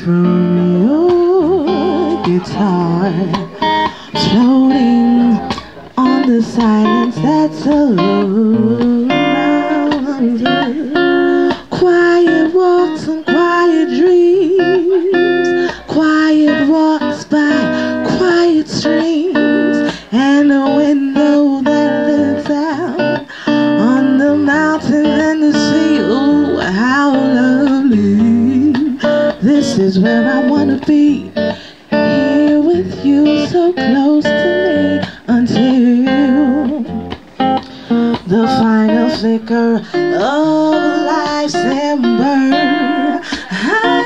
from your guitar, floating on the silence that's around you. Quiet walks and quiet dreams, quiet walks by quiet streams, and a window that looks out on the mountains and the sea. Oh, how lovely. This is where I wanna be, here with you, so close to me, until the final flicker of life's ember. I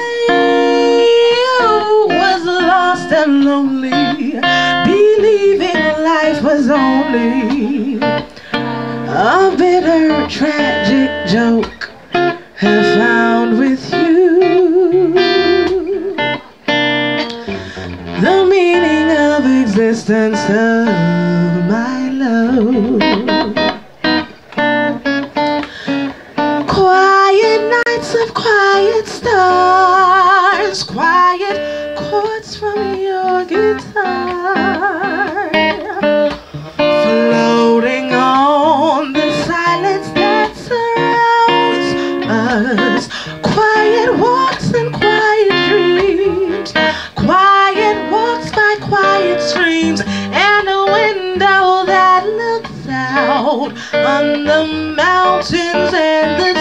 was lost and lonely, believing life was only a bitter, tragic joke have found with you the meaning of existence of my love. Quiet nights of quiet stars, quiet chords from your guitar, floating on the silence that surrounds us. Quiet walks and quiet dreams, quiet walks by quiet streams, and a window that looks out on the mountains and the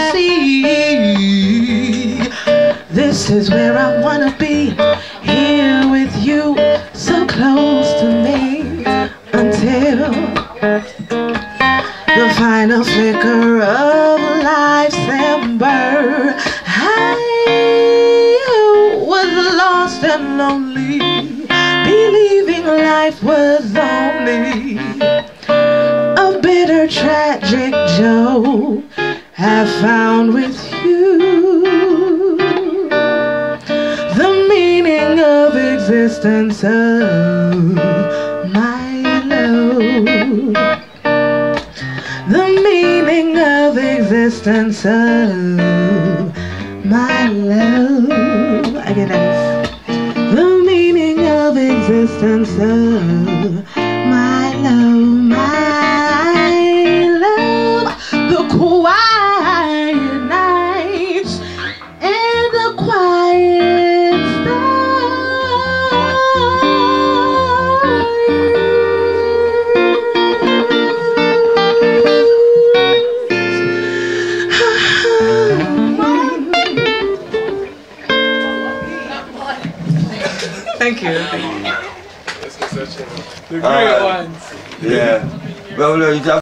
sea. This is where I wanna be, here with you, so close to me, until the final flicker of life's ember. I was lost and lonely, believing life was only a bitter, tragic joke have found with you the meaning of existence of my love, the meaning of existence of my love. I get that. The meaning of existence of my love, the quiet nights and the quiet stars. Thank you. The great ones. Yeah. Well,